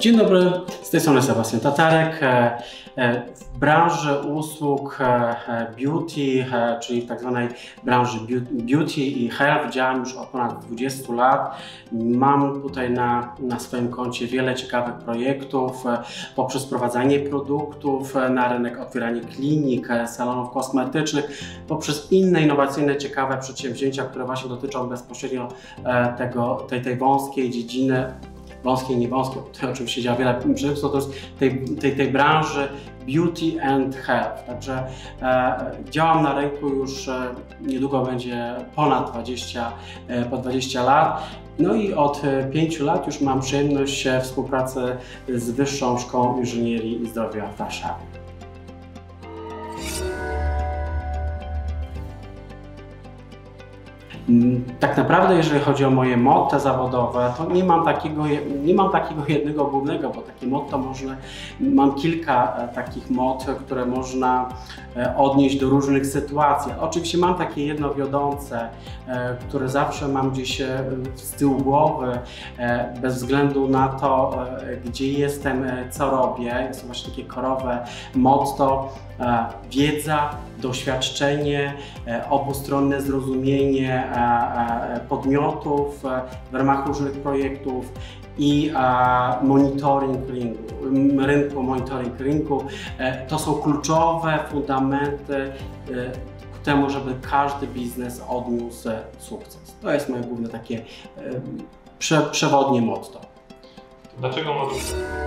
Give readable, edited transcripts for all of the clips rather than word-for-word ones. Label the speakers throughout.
Speaker 1: Dzień dobry, z tej strony Sebastian Tatarek. W branży usług beauty, czyli w tak zwanej branży beauty i health działam już od ponad 20 lat. Mam tutaj na swoim koncie wiele ciekawych projektów poprzez wprowadzanie produktów na rynek, otwieranie klinik, salonów kosmetycznych, poprzez inne innowacyjne, ciekawe przedsięwzięcia, które właśnie dotyczą bezpośrednio tej wąskiej dziedziny. Wąskiej, nie wąskiej, tutaj oczywiście działa wiele przemysłu, to jest tej branży beauty and health. Także działam na rynku już niedługo będzie ponad 20 lat. No i od 5 lat już mam przyjemność współpracy z Wyższą Szkołą Inżynierii i Zdrowia w Warszawie. Tak naprawdę, jeżeli chodzi o moje motto zawodowe, to nie mam takiego jednego głównego, bo takie motto mam kilka takich motto, które można odnieść do różnych sytuacji. Oczywiście mam takie jedno wiodące, które zawsze mam gdzieś z tyłu głowy, bez względu na to, gdzie jestem, co robię. Jest to właśnie takie korowe motto. Wiedza, doświadczenie, obustronne zrozumienie podmiotów w ramach różnych projektów i monitoring rynku. To są kluczowe fundamenty ku temu, żeby każdy biznes odniósł sukces. To jest moje główne takie przewodnie motto.
Speaker 2: Dlaczego moduł?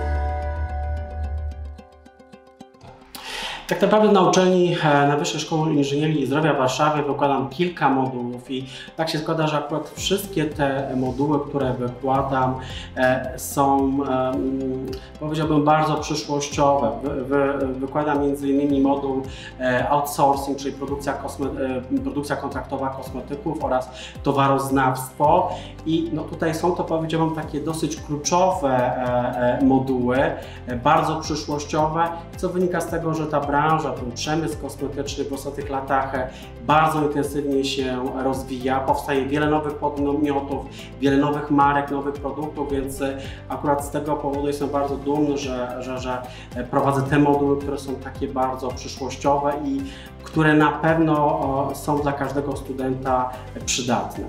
Speaker 1: Tak naprawdę na uczelni, na Wyższej Szkoły Inżynierii i Zdrowia w Warszawie wykładam kilka modułów i tak się składa, że akurat wszystkie te moduły, które wykładam, są, powiedziałbym, bardzo przyszłościowe. Wykładam m.in. moduł outsourcing, czyli produkcja kontraktowa kosmetyków oraz towaroznawstwo i no tutaj są to, powiedziałbym, takie dosyć kluczowe moduły, bardzo przyszłościowe, co wynika z tego, że ta branża, ten przemysł kosmetyczny w ostatnich latach bardzo intensywnie się rozwija, powstaje wiele nowych podmiotów, wiele nowych marek, nowych produktów, więc akurat z tego powodu jestem bardzo dumny, że prowadzę te moduły, które są takie bardzo przyszłościowe i które na pewno są dla każdego studenta przydatne.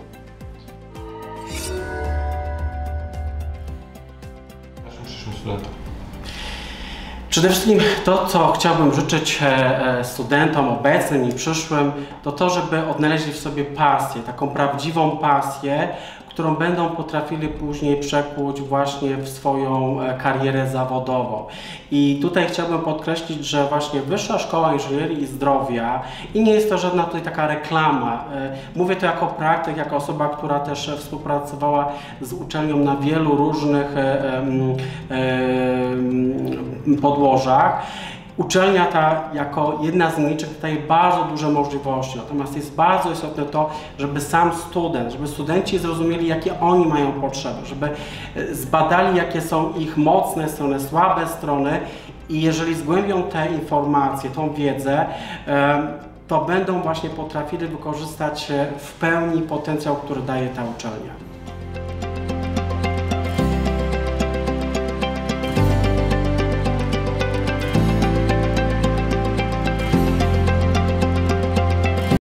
Speaker 2: Naszym przyszłym studentom.
Speaker 1: Przede wszystkim to, co chciałbym życzyć studentom obecnym i przyszłym, to to, żeby odnaleźli w sobie pasję, taką prawdziwą pasję, którą będą potrafili później przekuć właśnie w swoją karierę zawodową. I tutaj chciałbym podkreślić, że właśnie Wyższa Szkoła Inżynierii i Zdrowia, i nie jest to żadna tutaj taka reklama, mówię to jako praktyk, jako osoba, która też współpracowała z uczelnią na wielu różnych podłożach. Uczelnia ta jako jedna z nielicznych daje bardzo duże możliwości, natomiast jest bardzo istotne to, żeby żeby studenci zrozumieli, jakie oni mają potrzeby, żeby zbadali, jakie są ich mocne strony, słabe strony i jeżeli zgłębią te informacje, tą wiedzę, to będą właśnie potrafili wykorzystać w pełni potencjał, który daje ta uczelnia.